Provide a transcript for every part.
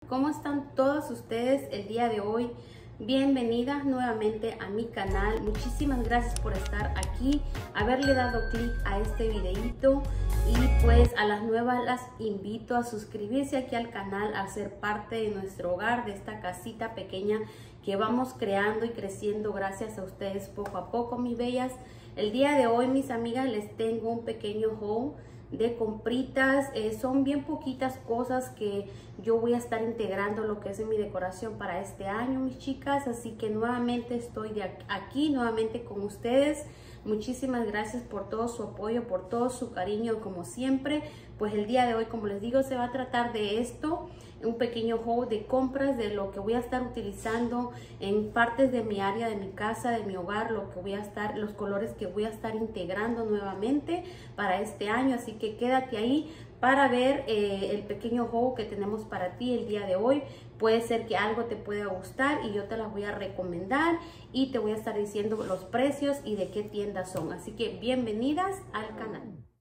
¿Cómo están todos ustedes el día de hoy? Bienvenidas nuevamente a mi canal. Muchísimas gracias por estar aquí, haberle dado clic a este videito, y pues a las nuevas las invito a suscribirse aquí al canal, a ser parte de nuestro hogar, de esta casita pequeña que vamos creando y creciendo gracias a ustedes poco a poco, mis bellas. El día de hoy, mis amigas, les tengo un pequeño haul de compritas. Son bien poquitas cosas que yo voy a estar integrando lo que es en mi decoración para este año, mis chicas, así que nuevamente estoy aquí nuevamente con ustedes. Muchísimas gracias por todo su apoyo, por todo su cariño, como siempre. Pues el día de hoy, como les digo, se va a tratar de esto, un pequeño haul de compras de lo que voy a estar utilizando en partes de mi área, de mi casa, de mi hogar, lo que voy a estar, los colores que voy a estar integrando nuevamente para este año. Así que quédate ahí para ver el pequeño haul que tenemos para ti el día de hoy. Puede ser que algo te pueda gustar y yo te las voy a recomendar y te voy a estar diciendo los precios y de qué tiendas son. Así que bienvenidas al canal.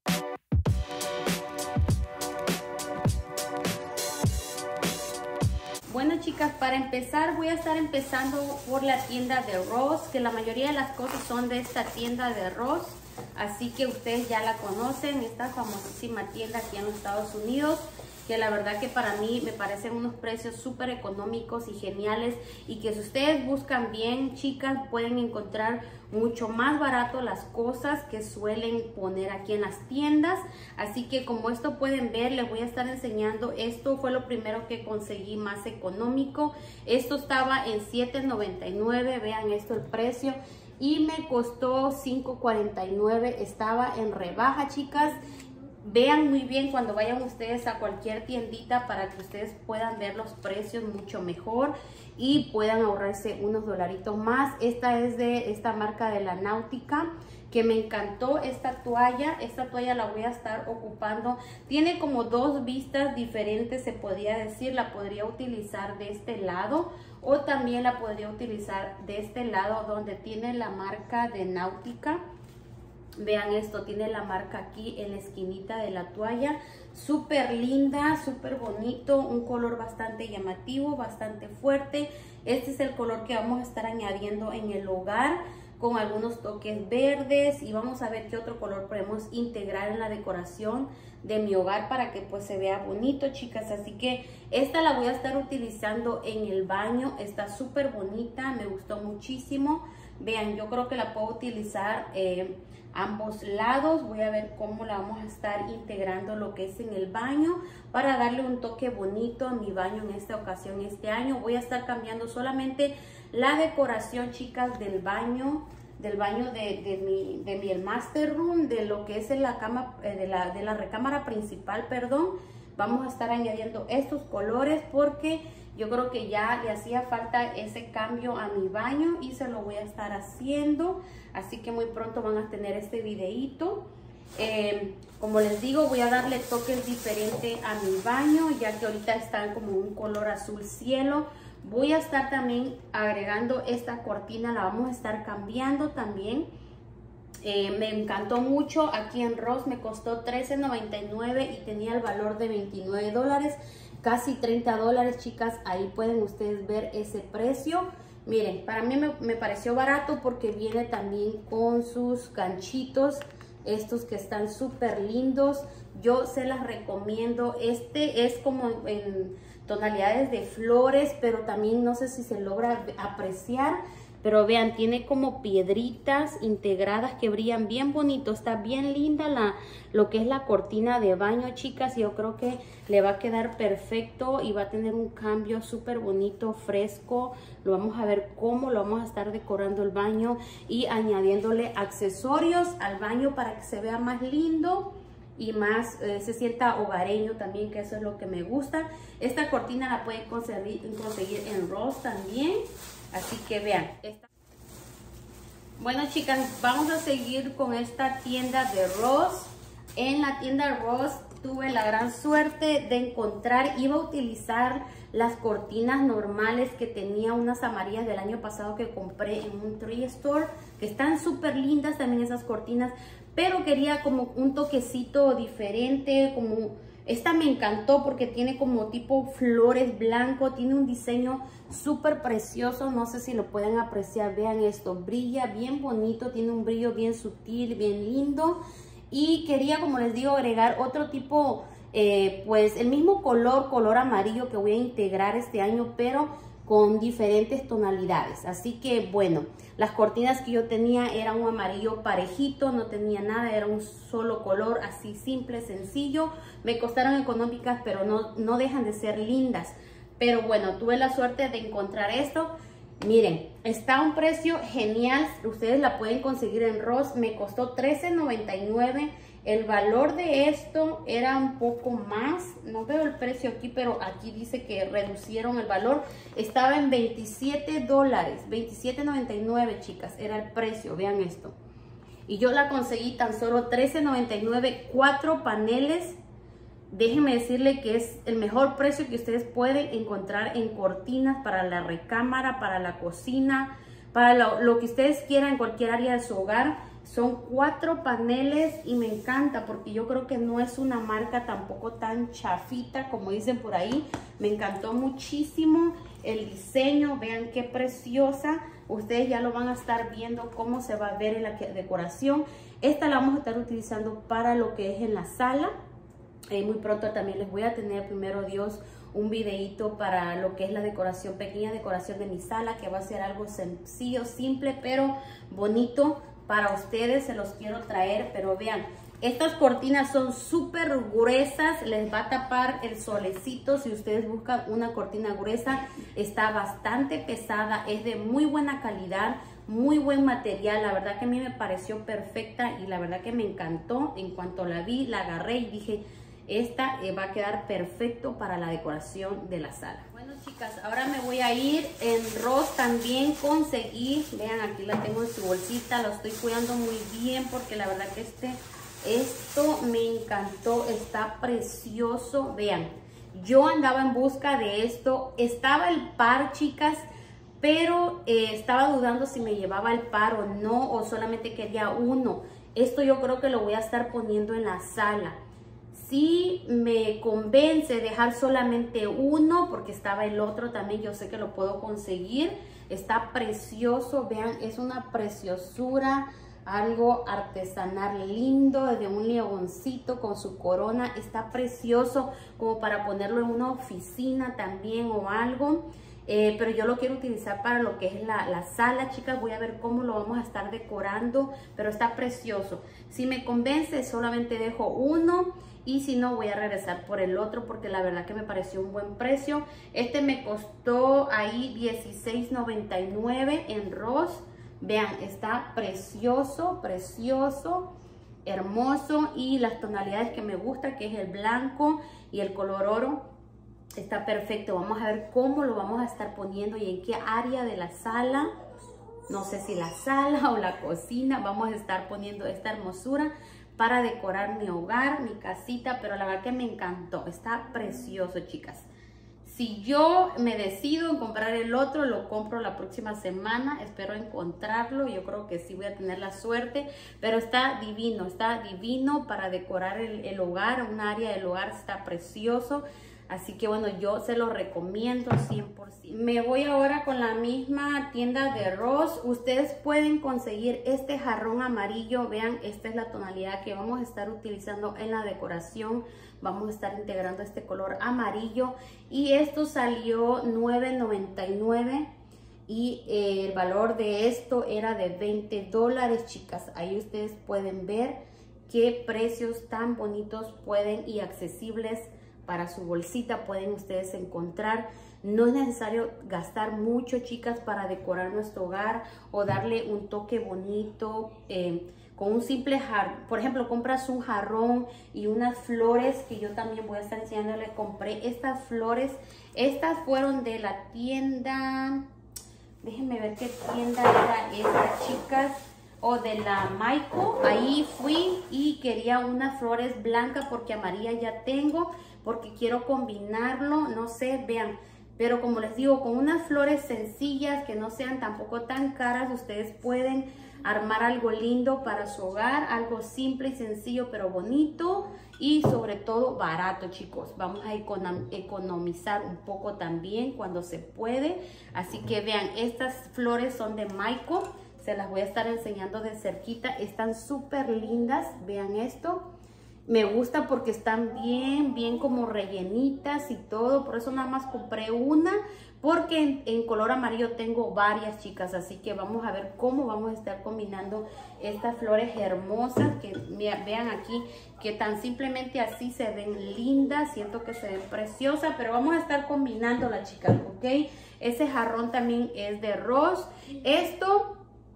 Bueno, chicas, para empezar voy a estar empezando por la tienda de Ross, que la mayoría de las cosas son de esta tienda de Ross, así que ustedes ya la conocen, esta famosísima tienda aquí en los Estados Unidos, que la verdad que para mí me parecen unos precios súper económicos y geniales, y que si ustedes buscan bien, chicas, pueden encontrar mucho más barato las cosas que suelen poner aquí en las tiendas. Así que como esto pueden ver, les voy a estar enseñando. Esto fue lo primero que conseguí más económico. Esto estaba en $7.99, vean esto el precio, y me costó $5.49, estaba en rebaja, chicas. Vean muy bien cuando vayan ustedes a cualquier tiendita para que ustedes puedan ver los precios mucho mejor y puedan ahorrarse unos dolaritos más. Esta es de esta marca de la Náutica, que me encantó esta toalla. Esta toalla la voy a estar ocupando. Tiene como dos vistas diferentes, se podría decir. La podría utilizar de este lado o también la podría utilizar de este lado donde tiene la marca de Náutica. Vean esto, tiene la marca aquí en la esquinita de la toalla. Súper linda, súper bonito, un color bastante llamativo, bastante fuerte. Este es el color que vamos a estar añadiendo en el hogar, con algunos toques verdes, y vamos a ver qué otro color podemos integrar en la decoración de mi hogar para que pues se vea bonito, chicas. Así que esta la voy a estar utilizando en el baño. Está súper bonita, me gustó muchísimo. Vean, yo creo que la puedo utilizar ambos lados. Voy a ver cómo la vamos a estar integrando lo que es en el baño para darle un toque bonito a mi baño en esta ocasión. Este año voy a estar cambiando solamente la decoración, chicas, del baño de mi master room, de lo que es en la cama, de la recámara principal, perdón. Vamos a estar añadiendo estos colores porque yo creo que ya le hacía falta ese cambio a mi baño y se lo voy a estar haciendo. Así que muy pronto van a tener este videíto. Como les digo, voy a darle toques diferentes a mi baño, ya que ahorita están como un color azul cielo. Voy a estar también agregando esta cortina, la vamos a estar cambiando también. Me encantó mucho. Aquí en Ross me costó $13.99 y tenía el valor de $29, casi $30, chicas. Ahí pueden ustedes ver ese precio. Miren, para mí me pareció barato porque viene también con sus ganchitos, estos que están súper lindos. Yo se las recomiendo. Este es como en tonalidades de flores, pero también no sé si se logra apreciar. Pero vean, tiene como piedritas integradas que brillan bien bonito. Está bien linda lo que es la cortina de baño, chicas. Yo creo que le va a quedar perfecto y va a tener un cambio súper bonito, fresco. Lo vamos a ver cómo lo vamos a estar decorando el baño y añadiéndole accesorios al baño para que se vea más lindo y más se sienta hogareño también, que eso es lo que me gusta. Esta cortina la pueden conseguir en Ross también. Así que vean. Bueno, chicas, vamos a seguir con esta tienda de Ross. En la tienda Ross tuve la gran suerte de encontrar, iba a utilizar las cortinas normales que tenía, unas amarillas del año pasado que compré en un Tree Store, que están súper lindas también esas cortinas, pero quería como un toquecito diferente, como Esta me encantó porque tiene como tipo flores blanco, tiene un diseño súper precioso, no sé si lo pueden apreciar, vean esto, brilla bien bonito, tiene un brillo bien sutil, bien lindo. Y quería, como les digo, agregar otro tipo, pues el mismo color amarillo que voy a integrar este año, pero con diferentes tonalidades. Así que bueno, las cortinas que yo tenía eran un amarillo parejito, no tenía nada, era un solo color, así simple, sencillo. Me costaron económicas, pero no dejan de ser lindas. Pero bueno, tuve la suerte de encontrar esto. Miren, está a un precio genial, ustedes la pueden conseguir en Ross, me costó $13.99. El valor de esto era un poco más, no veo el precio aquí, pero aquí dice que reducieron el valor. Estaba en $27, $27.99, chicas, era el precio, vean esto. Y yo la conseguí tan solo $13.99, 4 paneles. Déjenme decirle que es el mejor precio que ustedes pueden encontrar en cortinas para la recámara, para la cocina, para lo que ustedes quieran en cualquier área de su hogar. Son 4 paneles y me encanta porque yo creo que no es una marca tampoco tan chafita como dicen por ahí. Me encantó muchísimo el diseño, vean qué preciosa. Ustedes ya lo van a estar viendo cómo se va a ver en la decoración. Esta la vamos a estar utilizando para lo que es en la sala. Muy pronto también les voy a tener, primero Dios, un videito para lo que es la decoración, pequeña decoración de mi sala, que va a ser algo sencillo, simple, pero bonito para ustedes. Se los quiero traer, pero vean, estas cortinas son súper gruesas, les va a tapar el solecito. Si ustedes buscan una cortina gruesa, está bastante pesada, es de muy buena calidad, muy buen material. La verdad que a mí me pareció perfecta y la verdad que me encantó. En cuanto la vi, la agarré y dije, esta va a quedar perfecto para la decoración de la sala. Bueno, chicas, ahora me voy a ir en Ross. También conseguí, vean, aquí la tengo en su bolsita, lo estoy cuidando muy bien porque la verdad que esto me encantó, está precioso. Vean, yo andaba en busca de esto, estaba el par, chicas, pero estaba dudando si me llevaba el par o no, o solamente quería uno. Esto yo creo que lo voy a estar poniendo en la sala. Si me convence dejar solamente uno, porque estaba el otro también, yo sé que lo puedo conseguir. Está precioso, vean, es una preciosura, algo artesanal lindo, de un leoncito con su corona. Está precioso como para ponerlo en una oficina también o algo. Pero yo lo quiero utilizar para lo que es la sala, chicas. Voy a ver cómo lo vamos a estar decorando, pero está precioso. Si me convence, solamente dejo uno, y si no, voy a regresar por el otro porque la verdad que me pareció un buen precio. Este me costó ahí $16.99 en Ross. Vean, está precioso, precioso, hermoso, y las tonalidades que me gusta, que es el blanco y el color oro, está perfecto. Vamos a ver cómo lo vamos a estar poniendo y en qué área de la sala. No sé si la sala o la cocina vamos a estar poniendo esta hermosura para decorar mi hogar, mi casita, pero la verdad que me encantó. Está precioso, chicas. Si yo me decido en comprar el otro, lo compro la próxima semana. Espero encontrarlo. Yo creo que sí voy a tener la suerte. Pero está divino para decorar el hogar. Un área del hogar está precioso. Así que bueno, yo se lo recomiendo 100%. Me voy ahora con la misma tienda de Ross. Ustedes pueden conseguir este jarrón amarillo. Vean, esta es la tonalidad que vamos a estar utilizando en la decoración. Vamos a estar integrando este color amarillo. Y esto salió $9.99. Y el valor de esto era de $20, chicas. Ahí ustedes pueden ver qué precios tan bonitos pueden y accesibles para su bolsita pueden ustedes encontrar. No es necesario gastar mucho, chicas, para decorar nuestro hogar o darle un toque bonito con un simple jarrón. Por ejemplo, compras un jarrón y unas flores, que yo también voy a estar enseñándole. Compré estas flores. Estas fueron de la tienda, déjenme ver qué tienda era esta, chicas, o de la Maiko. Ahí fui y quería unas flores blancas porque amarilla ya tengo, porque quiero combinarlo, no sé, vean. Pero como les digo, con unas flores sencillas que no sean tampoco tan caras, ustedes pueden armar algo lindo para su hogar, algo simple y sencillo pero bonito y sobre todo barato, chicos. Vamos a economizar un poco también cuando se puede. Así que vean, estas flores son de Maiko, se las voy a estar enseñando de cerquita, están súper lindas, vean esto. Me gusta porque están bien como rellenitas y todo. Por eso nada más compré una. Porque en color amarillo tengo varias, chicas. Así que vamos a ver cómo vamos a estar combinando estas flores hermosas. Que vean aquí que tan simplemente así se ven lindas. Siento que se ven preciosas. Pero vamos a estar combinándolas, chicas, ¿ok? Ese jarrón también es de rose. Esto...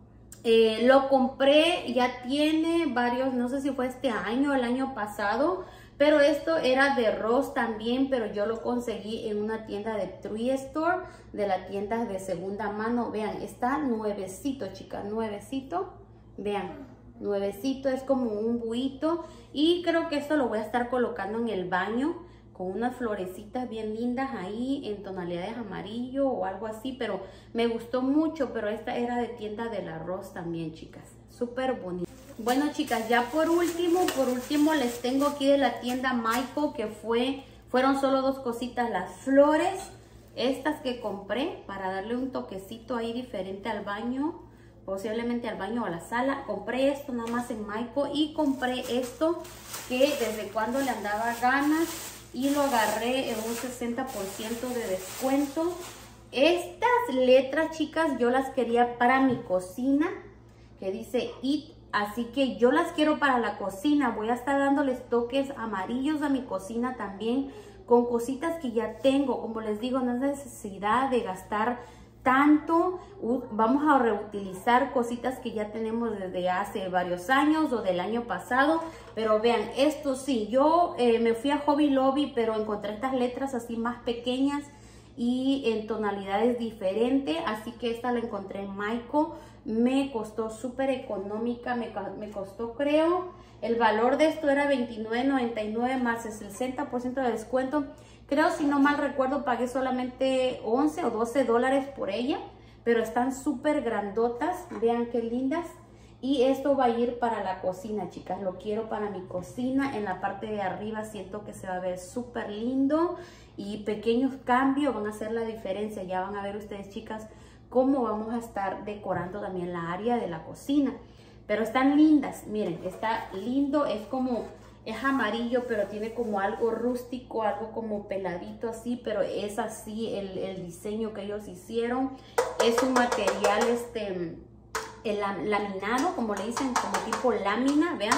lo compré, ya tiene varios, no sé si fue este año o el año pasado, pero esto era de rose también, pero yo lo conseguí en una tienda de Tree Store, de la tienda de segunda mano. Vean, está nuevecito, chicas, nuevecito, vean, nuevecito, es como un buito, y creo que esto lo voy a estar colocando en el baño, con unas florecitas bien lindas ahí en tonalidades amarillo o algo así, pero me gustó mucho. Pero esta era de tienda del arroz también, chicas, súper bonita. Bueno, chicas, ya por último les tengo aquí de la tienda Maiko, que fueron solo dos cositas, las flores estas que compré para darle un toquecito ahí diferente al baño, posiblemente al baño o a la sala. Compré esto nada más en Maiko, y compré esto que desde cuando le andaba ganas y lo agarré en un 60% de descuento. Estas letras, chicas, yo las quería para mi cocina, que dice IT, así que yo las quiero para la cocina. Voy a estar dándoles toques amarillos a mi cocina también, con cositas que ya tengo. Como les digo, no es necesidad de gastar tanto. Vamos a reutilizar cositas que ya tenemos desde hace varios años o del año pasado. Pero vean, esto sí, yo me fui a Hobby Lobby, pero encontré estas letras así más pequeñas y en tonalidades diferentes, así que esta la encontré en Maiko. Me costó súper económica, me costó, creo, el valor de esto era $29.99 más el 60% de descuento. Creo, si no mal recuerdo, pagué solamente 11 o 12 dólares por ella, pero están súper grandotas, vean qué lindas. Y esto va a ir para la cocina, chicas, lo quiero para mi cocina. En la parte de arriba siento que se va a ver súper lindo, y pequeños cambios van a hacer la diferencia. Ya van a ver ustedes, chicas, cómo vamos a estar decorando también la área de la cocina. Pero están lindas, miren, está lindo, es amarillo, pero tiene como algo rústico, algo como peladito así, pero es así el diseño que ellos hicieron. Es un material el laminado, como le dicen, como tipo lámina, vean,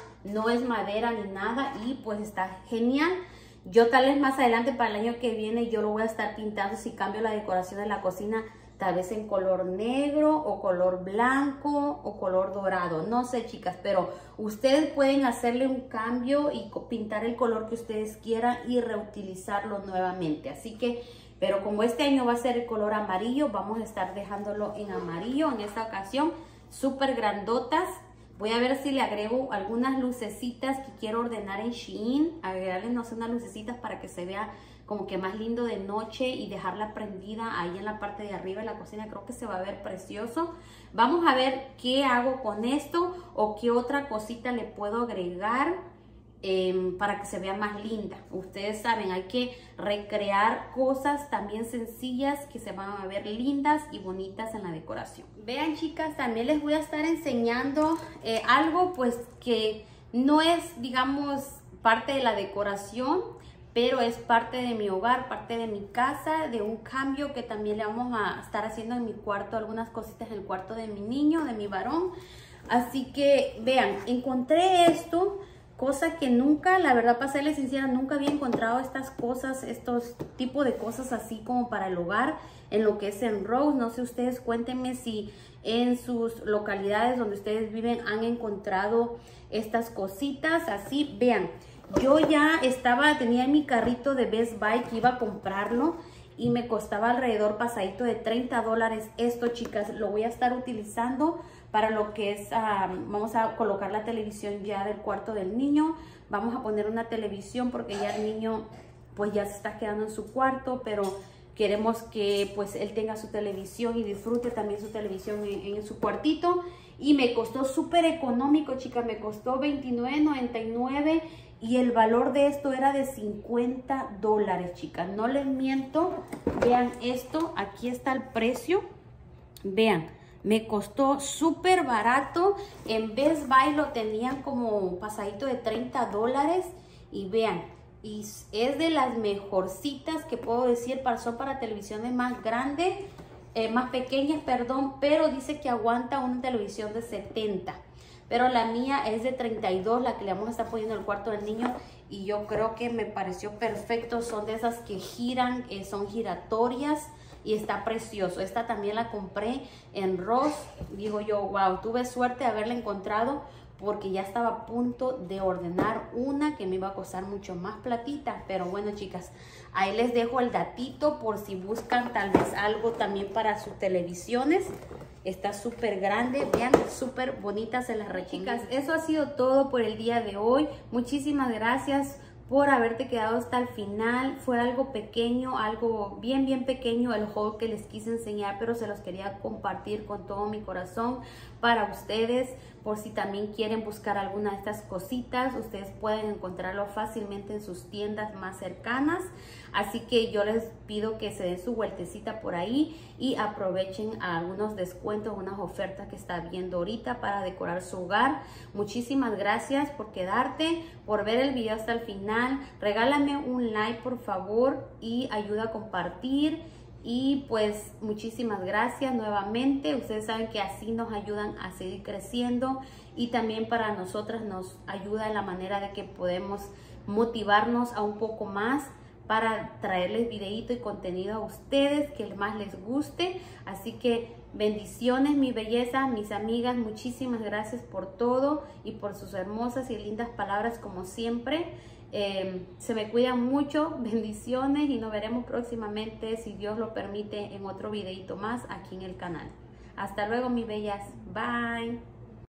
no es madera ni nada, y pues está genial. Yo tal vez más adelante, para el año que viene, yo lo voy a estar pintando, si cambio la decoración de la cocina, tal vez en color negro o color blanco o color dorado, no sé, chicas, pero ustedes pueden hacerle un cambio y pintar el color que ustedes quieran y reutilizarlo nuevamente. Así que, pero como este año va a ser el color amarillo, vamos a estar dejándolo en amarillo en esta ocasión, súper grandotas. Voy a ver si le agrego algunas lucecitas que quiero ordenar en Shein, agregarle, no sé, unas lucecitas para que se vea como que más lindo de noche, y dejarla prendida ahí en la parte de arriba de la cocina. Creo que se va a ver precioso. Vamos a ver qué hago con esto o qué otra cosita le puedo agregar para que se vea más linda. Ustedes saben, hay que recrear cosas también sencillas que se van a ver lindas y bonitas en la decoración. Vean, chicas, también les voy a estar enseñando algo pues que no es, digamos, parte de la decoración, pero es parte de mi hogar, parte de mi casa, de un cambio que también le vamos a estar haciendo en mi cuarto, algunas cositas en el cuarto de mi niño, de mi varón. Así que vean, encontré esto, cosa que nunca, la verdad, para serles sincera, nunca había encontrado estas cosas, estos tipos de cosas así como para el hogar, en lo que es en Rose. No sé, ustedes cuéntenme si en sus localidades donde ustedes viven han encontrado estas cositas así. Vean, yo ya tenía en mi carrito de Best Buy que iba a comprarlo y me costaba alrededor pasadito de $30 esto, chicas. Lo voy a estar utilizando para lo que es, vamos a colocar la televisión ya del cuarto del niño. Vamos a poner una televisión porque ya el niño pues ya se está quedando en su cuarto, pero queremos que pues él tenga su televisión y disfrute también su televisión en su cuartito. y me costó súper económico, chicas, me costó $29.99 y el valor de esto era de $50, chicas, no les miento. Vean esto, aquí está el precio, vean, me costó súper barato. En Best Buy lo tenían como pasadito de $30 y vean, y es de las mejorcitas que puedo decir, son para televisiones más grandes, más pequeñas, perdón, pero dice que aguanta una televisión de 70, pero la mía es de 32, la que le vamos a estar poniendo en el cuarto del niño, y yo creo que me pareció perfecto. Son de esas que giran, son giratorias, y está precioso. Esta también la compré en Ross. Digo yo, wow, tuve suerte de haberla encontrado, porque ya estaba a punto de ordenar una que me iba a costar mucho más platita. Pero bueno, chicas, ahí les dejo el datito por si buscan tal vez algo también para sus televisiones. Está súper grande, vean, súper bonita, se las recomiendo. Chicas, eso ha sido todo por el día de hoy. Muchísimas gracias por haberte quedado hasta el final. Fue algo pequeño, algo bien pequeño el haul que les quise enseñar, pero se los quería compartir con todo mi corazón para ustedes, por si también quieren buscar alguna de estas cositas. Ustedes pueden encontrarlo fácilmente en sus tiendas más cercanas, así que yo les pido que se den su vueltecita por ahí y aprovechen algunos descuentos, unas ofertas que está viendo ahorita para decorar su hogar. Muchísimas gracias por quedarte, por ver el video hasta el final. Regálame un like, por favor, y ayuda a compartir. Y pues muchísimas gracias nuevamente. Ustedes saben que así nos ayudan a seguir creciendo, y también para nosotras nos ayuda en la manera de que podemos motivarnos a un poco más para traerles videito y contenido a ustedes que más les guste. Así que bendiciones, mi belleza, mis amigas, muchísimas gracias por todo y por sus hermosas y lindas palabras como siempre. Se me cuidan mucho, bendiciones, y nos veremos próximamente, si Dios lo permite, en otro videito más aquí en el canal. Hasta luego, mis bellas, bye.